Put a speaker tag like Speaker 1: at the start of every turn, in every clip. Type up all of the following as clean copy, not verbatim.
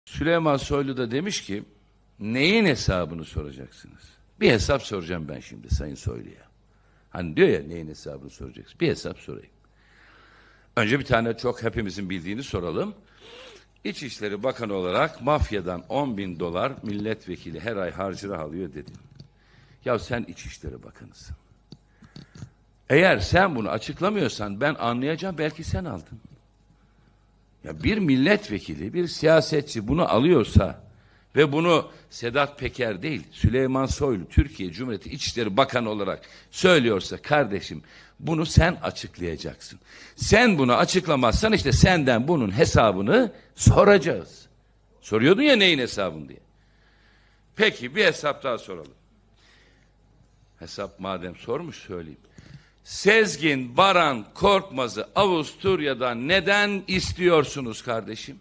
Speaker 1: Süleyman Soylu da demiş ki neyin hesabını soracaksınız? Bir hesap soracağım ben şimdi Sayın Soylu'ya. Hani diyor ya neyin hesabını soracaksın? Bir hesap sorayım. Önce bir tane çok hepimizin bildiğini soralım. İçişleri Bakanı olarak mafyadan 10.000 dolar milletvekili her ay harcırah alıyor dedi. Ya sen İçişleri Bakanısın. Eğer sen bunu açıklamıyorsan ben anlayacağım, belki sen aldın. Ya bir milletvekili, bir siyasetçi bunu alıyorsa ve bunu Sedat Peker değil, Süleyman Soylu, Türkiye Cumhuriyeti İçişleri Bakanı olarak söylüyorsa kardeşim bunu sen açıklayacaksın. Sen bunu açıklamazsan işte senden bunun hesabını soracağız. Soruyordun ya neyin hesabını diye. Peki bir hesap daha soralım. Hesap madem sormuş söyleyeyim. Sezgin Baran Korkmaz'ı Avusturya'dan neden istiyorsunuz kardeşim?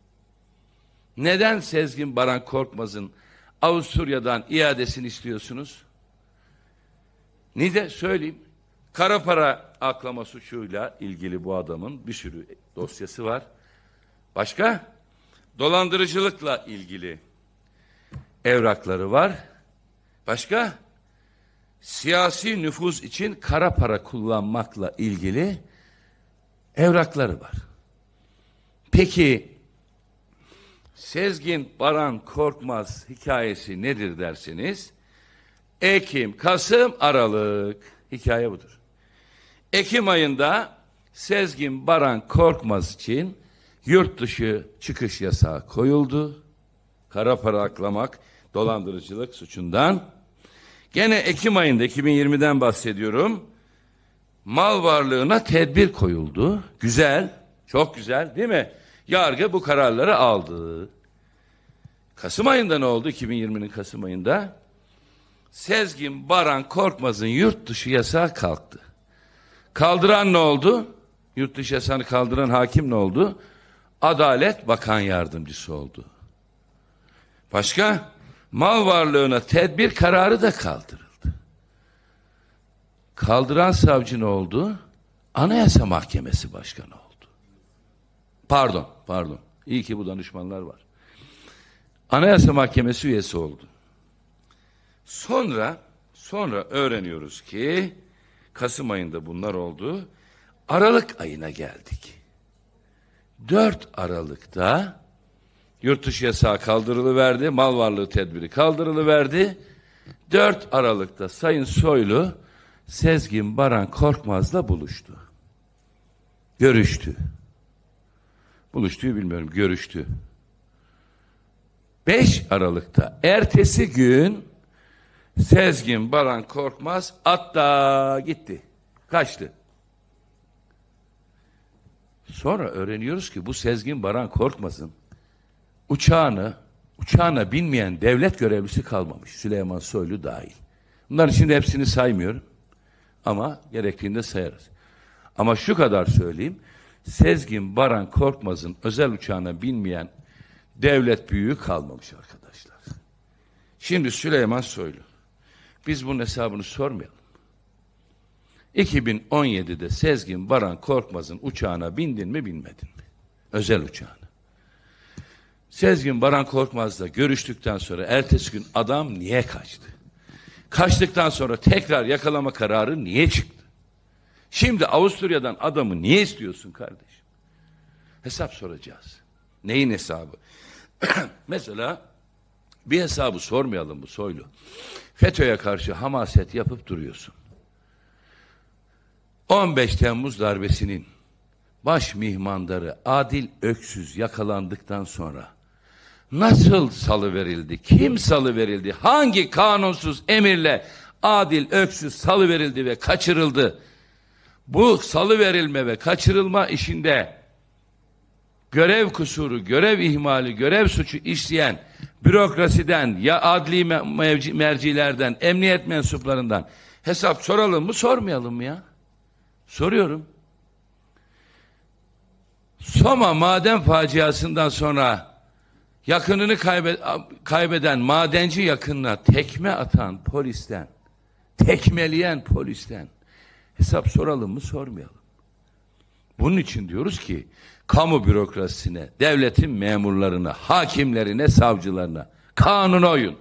Speaker 1: Neden Sezgin Baran Korkmaz'ın Avusturya'dan iadesini istiyorsunuz? Ne de söyleyeyim. Kara para aklama suçuyla ilgili bu adamın bir sürü dosyası var. Başka? Dolandırıcılıkla ilgili evrakları var. Başka? Siyasi nüfuz için kara para kullanmakla ilgili evrakları var. Peki Sezgin Baran Korkmaz hikayesi nedir derseniz, Ekim, Kasım, Aralık hikaye budur. Ekim ayında Sezgin Baran Korkmaz için yurt dışı çıkış yasağı koyuldu. Kara para aklamak, dolandırıcılık suçundan. Gene Ekim ayında 2020'den bahsediyorum. Mal varlığına tedbir koyuldu. Güzel, çok güzel değil mi? Yargı bu kararları aldı. Kasım ayında ne oldu? 2020'nin Kasım ayında Sezgin Baran Korkmaz'ın yurt dışı yasağı kalktı. Kaldıran ne oldu? Yurt dışı yasağını kaldıran hakim ne oldu? Adalet Bakan Yardımcısı oldu. Başka? Mal varlığına tedbir kararı da kaldırıldı. Kaldıran savcı ne oldu? Anayasa Mahkemesi Başkanı oldu. Pardon. İyi ki bu danışmanlar var. Anayasa Mahkemesi üyesi oldu. Sonra öğreniyoruz ki Kasım ayında bunlar oldu. Aralık ayına geldik. 4 Aralık'ta yurt dışı yasağı kaldırılıverdi, mal varlığı tedbiri kaldırılıverdi. 4 Aralık'ta Sayın Soylu Sezgin Baran Korkmaz'la buluştu. Görüştü. Buluştuğu bilmiyorum, görüştü. 5 Aralık'ta ertesi gün Sezgin Baran Korkmaz hatta gitti. Kaçtı. Sonra öğreniyoruz ki bu Sezgin Baran Korkmaz'ın uçağına binmeyen devlet görevlisi kalmamış. Süleyman Soylu dahil. Bunların şimdi hepsini saymıyorum. Ama gerektiğinde sayarız. Ama şu kadar söyleyeyim. Sezgin Baran Korkmaz'ın özel uçağına binmeyen devlet büyüğü kalmamış arkadaşlar. Şimdi Süleyman Soylu. Biz bunun hesabını sormayalım. 2017'de Sezgin Baran Korkmaz'ın uçağına bindin mi binmedin mi? Özel uçağına. Sezgin Baran Korkmaz'la görüştükten sonra ertesi gün adam niye kaçtı? Kaçtıktan sonra tekrar yakalama kararı niye çıktı? Şimdi Avusturya'dan adamı niye istiyorsun kardeşim? Hesap soracağız. Neyin hesabı? Mesela bir hesabı sormayalım bu Soylu. FETÖ'ye karşı hamaset yapıp duruyorsun. 15 Temmuz darbesinin baş mihmandarı Adil Öksüz yakalandıktan sonra nasıl salıverildi? Kim salıverildi? Hangi kanunsuz emirle Adil Öksüz salıverildi ve kaçırıldı? Bu salıverilme ve kaçırılma işinde görev kusuru, görev ihmali, görev suçu işleyen bürokrasiden ya adli mercilerden, emniyet mensuplarından hesap soralım mı, sormayalım mı ya? Soruyorum. Soma maden faciasından sonra yakınını kaybeden madenci yakınına tekme atan polisten, tekmeleyen polisten hesap soralım mı, sormayalım. Bunun için diyoruz ki kamu bürokrasisine, devletin memurlarına, hakimlerine, savcılarına kanuna uyun.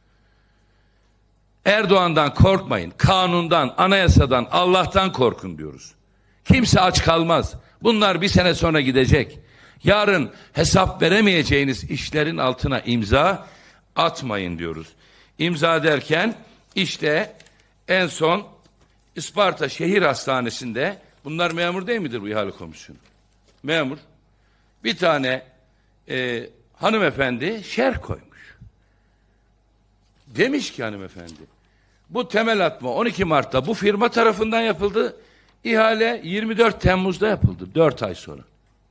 Speaker 1: Erdoğan'dan korkmayın, kanundan, anayasadan, Allah'tan korkun diyoruz. Kimse aç kalmaz. Bunlar bir sene sonra gidecek. Yarın hesap veremeyeceğiniz işlerin altına imza atmayın diyoruz. İmza derken işte en son Isparta Şehir Hastanesi'nde, bunlar memur değil midir bu ihale komisyonu? Memur. Bir tane hanımefendi şerh koymuş. Demiş ki hanımefendi, bu temel atma 12 Mart'ta bu firma tarafından yapıldı. İhale 24 Temmuz'da yapıldı. 4 ay sonra.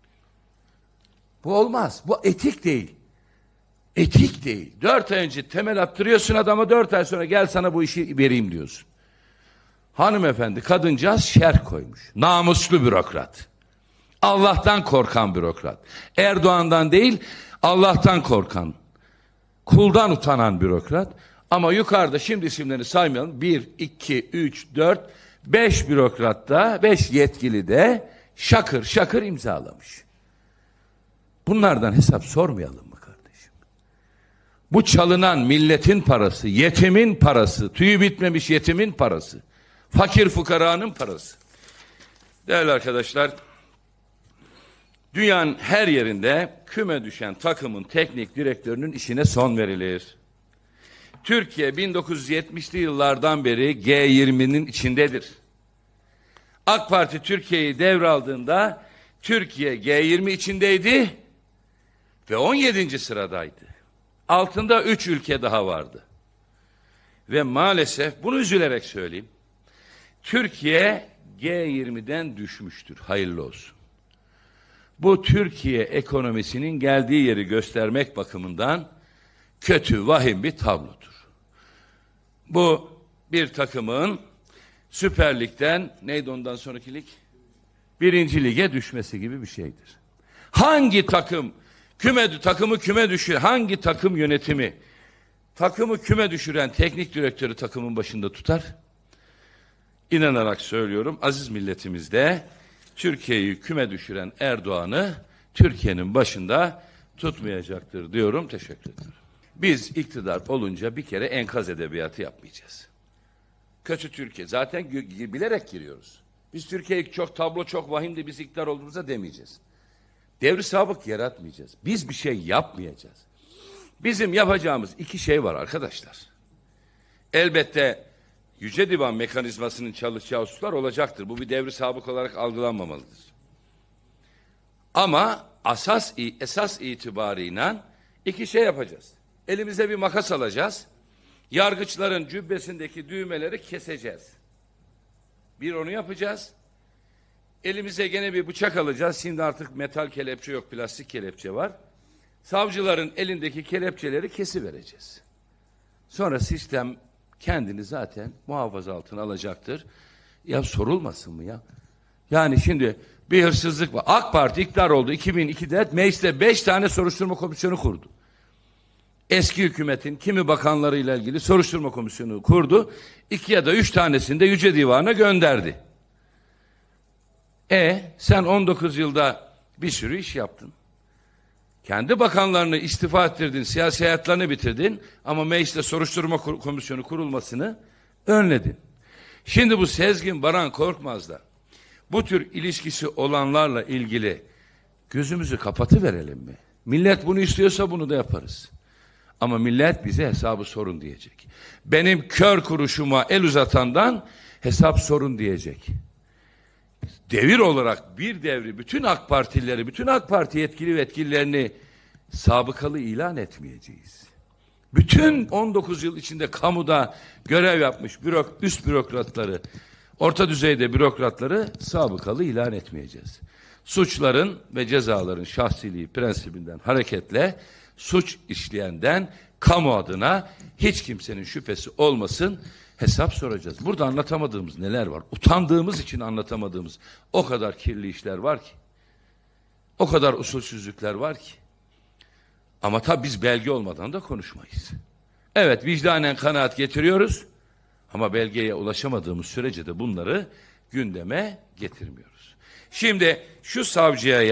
Speaker 1: Bu olmaz. Bu etik değil. Etik değil. 4 ay önce temel attırıyorsun adama, 4 ay sonra gel sana bu işi vereyim diyorsun. Hanımefendi, kadıncağız şerh koymuş. Namuslu bürokrat. Allah'tan korkan bürokrat. Erdoğan'dan değil, Allah'tan korkan, kuldan utanan bürokrat. Ama yukarıda şimdi isimlerini saymayalım. 1, 2, 3, 4, 5 bürokrat da, 5 yetkili de şakır şakır imzalamış. Bunlardan hesap sormayalım mı kardeşim? Bu çalınan milletin parası, yetimin parası, tüyü bitmemiş yetimin parası, fakir fukaranın parası. Değerli arkadaşlar, dünyanın her yerinde küme düşen takımın teknik direktörünün işine son verilir. Türkiye 1970'li yıllardan beri G20'nin içindedir. AK Parti Türkiye'yi devraldığında Türkiye G20 içindeydi ve 17. sıradaydı. Altında 3 ülke daha vardı. Ve maalesef bunu üzülerek söyleyeyim, Türkiye G20'den düşmüştür. Hayırlı olsun. Bu Türkiye ekonomisinin geldiği yeri göstermek bakımından kötü, vahim bir tablodur. Bu bir takımın Süper Lig'den, neydi ondan sonraki lig? 1. Lig'e düşmesi gibi bir şeydir. Hangi takım takımı küme düşüren, hangi takım yönetimi takımı küme düşüren teknik direktörü takımın başında tutar? İnanarak söylüyorum, aziz milletimizde Türkiye'yi küme düşüren Erdoğan'ı Türkiye'nin başında tutmayacaktır diyorum. Teşekkür ederim. Biz iktidar olunca bir kere enkaz edebiyatı yapmayacağız. Kötü Türkiye. Zaten bilerek giriyoruz. Biz Türkiye'yi tablo çok vahimdi, biz iktidar olduğumuzda demeyeceğiz. Devri sabık yaratmayacağız. Biz bir şey yapmayacağız. Bizim yapacağımız 2 şey var arkadaşlar. Elbette Yüce Divan mekanizmasının çalışacağı hususlar olacaktır. Bu bir devri sabık olarak algılanmamalıdır. Ama esas itibarıyla 2 şey yapacağız. Elimize bir makas alacağız. Yargıçların cübbesindeki düğmeleri keseceğiz. Bir onu yapacağız. Elimize gene bir bıçak alacağız. Şimdi artık metal kelepçe yok, plastik kelepçe var. Savcıların elindeki kelepçeleri kesivereceğiz. Sonra sistem kendini zaten muhafaza altına alacaktır. Ya sorulmasın mı ya? Yani şimdi bir hırsızlık var. AK Parti iktidar oldu 2002'de, mecliste 5 tane soruşturma komisyonu kurdu. Eski hükümetin kimi bakanlarıyla ilgili soruşturma komisyonu kurdu. 2 ya da 3 tanesini de Yüce Divan'a gönderdi. Sen 19 yılda bir sürü iş yaptın. Kendi bakanlarını istifa ettirdin, siyasi hayatlarını bitirdin ama mecliste soruşturma komisyonu kurulmasını önledin. Şimdi bu Sezgin Baran Korkmaz'la bu tür ilişkisi olanlarla ilgili gözümüzü kapatıverelim mi? Millet bunu istiyorsa bunu da yaparız. Ama millet bize hesabı sorun diyecek. Benim kör kuruşuma el uzatandan hesap sorun diyecek. Devir olarak bir devri bütün AK Partilileri, bütün AK Parti yetkili ve yetkililerini sabıkalı ilan etmeyeceğiz. Bütün 19 yıl içinde kamuda görev yapmış üst bürokratları, orta düzeyde bürokratları sabıkalı ilan etmeyeceğiz. Suçların ve cezaların şahsiliği prensibinden hareketle suç işleyenden kamu adına hiç kimsenin şüphesi olmasın hesap soracağız. Burada anlatamadığımız neler var? Utandığımız için anlatamadığımız o kadar kirli işler var ki. O kadar usulsüzlükler var ki. Ama tabii biz belge olmadan da konuşmayız. Evet, vicdanen kanaat getiriyoruz ama belgeye ulaşamadığımız sürece de bunları gündeme getirmiyoruz. Şimdi şu savcıya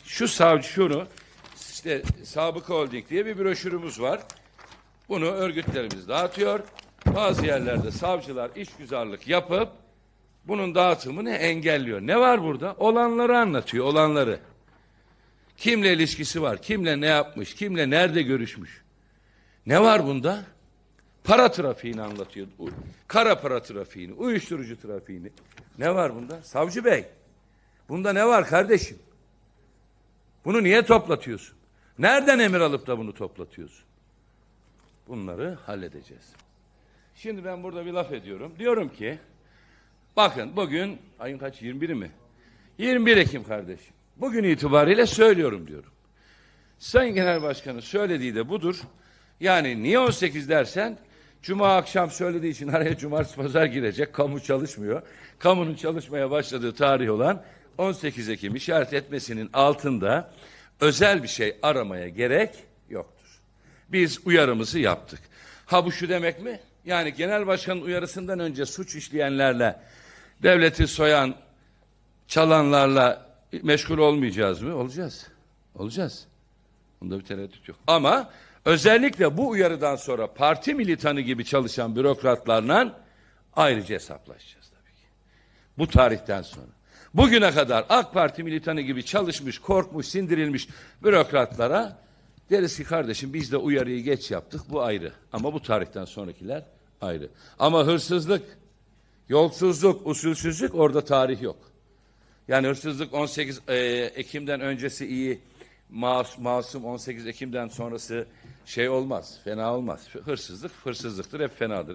Speaker 1: şu savcı şunu, işte Sabıka Holding diye bir broşürümüz var. Bunu örgütlerimiz dağıtıyor. Bazı yerlerde savcılar işgüzarlık yapıp bunun dağıtımını engelliyor. Ne var burada? Olanları anlatıyor, olanları. Kimle ilişkisi var, kimle ne yapmış, kimle nerede görüşmüş. Ne var bunda? Para trafiğini anlatıyor. Kara para trafiğini, uyuşturucu trafiğini. Ne var bunda? Savcı Bey, bunda ne var kardeşim? Bunu niye toplatıyorsun? Nereden emir alıp da bunu toplatıyorsun? Bunları halledeceğiz. Şimdi ben burada bir laf ediyorum. Diyorum ki, bakın bugün, ayın kaç, 21'i mi? 21 Ekim kardeşim. Bugün itibariyle söylüyorum diyorum. Sayın Genel Başkan'ın söylediği de budur. Yani niye 18 dersen, Cuma akşam söylediği için araya cumartesi pazar girecek. Kamu çalışmıyor. Kamunun çalışmaya başladığı tarih olan 18 Ekim işaret etmesinin altında özel bir şey aramaya gerek yoktur. Biz uyarımızı yaptık. Ha bu şu demek mi? Yani Genel Başkan'ın uyarısından önce suç işleyenlerle, devleti soyan, çalanlarla meşgul olmayacağız mı? Olacağız. Olacağız. Bunda bir tereddüt yok. Ama özellikle bu uyarıdan sonra parti militanı gibi çalışan bürokratlarla ayrıca hesaplaşacağız tabii ki. Bu tarihten sonra. Bugüne kadar AK Parti militanı gibi çalışmış, korkmuş, sindirilmiş bürokratlara deriz ki kardeşim biz de uyarıyı geç yaptık, bu ayrı. Ama bu tarihten sonrakiler ayrı. Ama hırsızlık, yolsuzluk, usulsüzlük orada tarih yok. Yani hırsızlık 18 Ekim'den öncesi iyi, masum 18 Ekim'den sonrası şey olmaz, fena olmaz. Hırsızlık, hırsızlıktır, hep fenadır.